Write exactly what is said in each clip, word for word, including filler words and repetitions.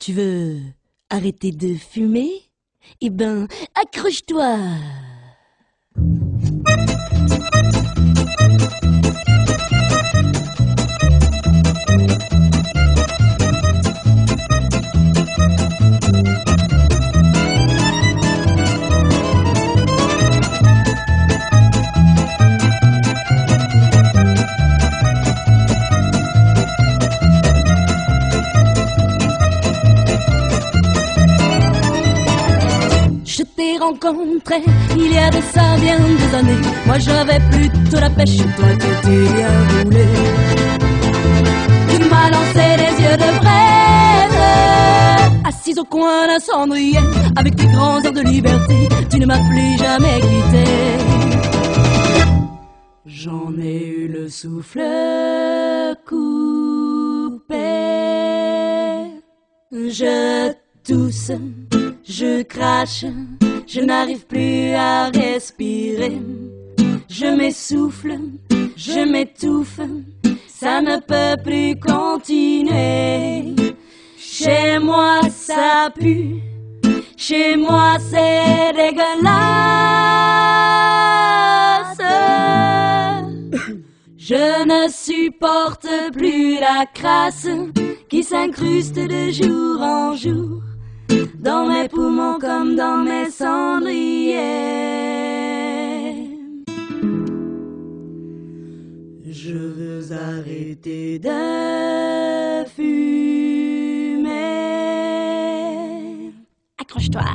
Tu veux arrêter de fumer? Eh ben, accroche-toi! Je t'ai rencontré il y a de ça bien des années. Moi j'avais plutôt la pêche, toi t'étais bien roulé. Tu m'as lancé les yeux de braise, assise au coin d'un cendrier, avec tes grands airs de liberté, tu ne m'as plus jamais quitté. J'en ai eu le souffle coupé. Je tousse, je crache, je n'arrive plus à respirer. Je m'essouffle, je m'étouffe, ça ne peut plus continuer. Chez moi ça pue, chez moi c'est dégueulasse. Je ne supporte plus la crasse qui s'incruste de jour en jour dans mes poumons comme dans mes cendriers. Je veux arrêter de fumer. Accroche-toi.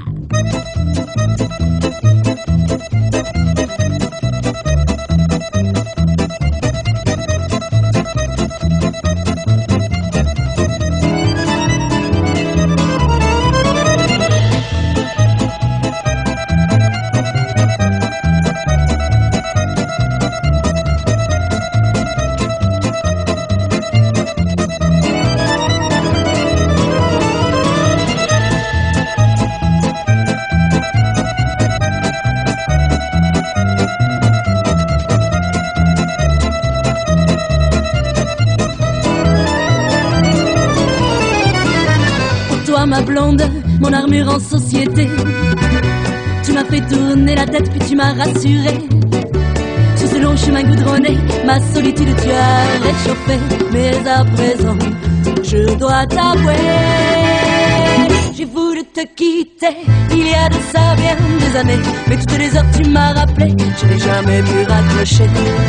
Toi ma blonde, mon armure en société, tu m'as fait tourner la tête puis tu m'as rassuré. Sur ce long chemin goudronné, ma solitude tu as réchauffé. Mais à présent, je dois t'avouer, j'ai voulu te quitter il y a de ça bien des années, mais toutes les heures tu m'as rappelé, je n'ai jamais pu raccrocher.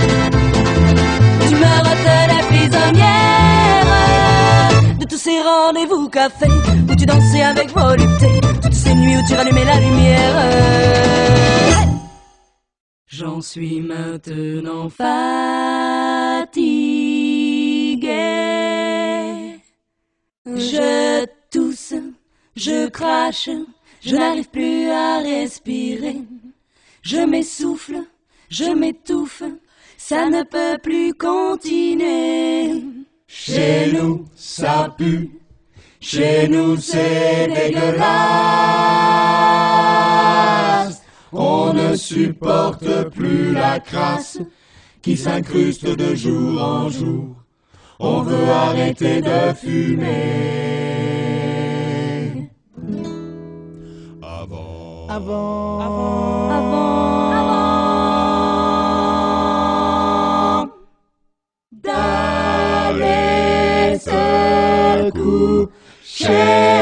Tu me retenais prisonnière de tous ces rendez-vous café où tu dansais avec volupté, toutes ces nuits où tu rallumais la lumière. J'en suis maintenant fatigué. Je tousse, je crache, je n'arrive plus à respirer. Je m'essouffle, je m'étouffe, ça ne peut plus continuer. Chez nous, ça pue, chez nous c'est dégueulasse. On ne supporte plus la crasse qui s'incruste de jour en jour. On veut arrêter de fumer. Avant, Avant, avant, Avant, avant d'aller se coucher.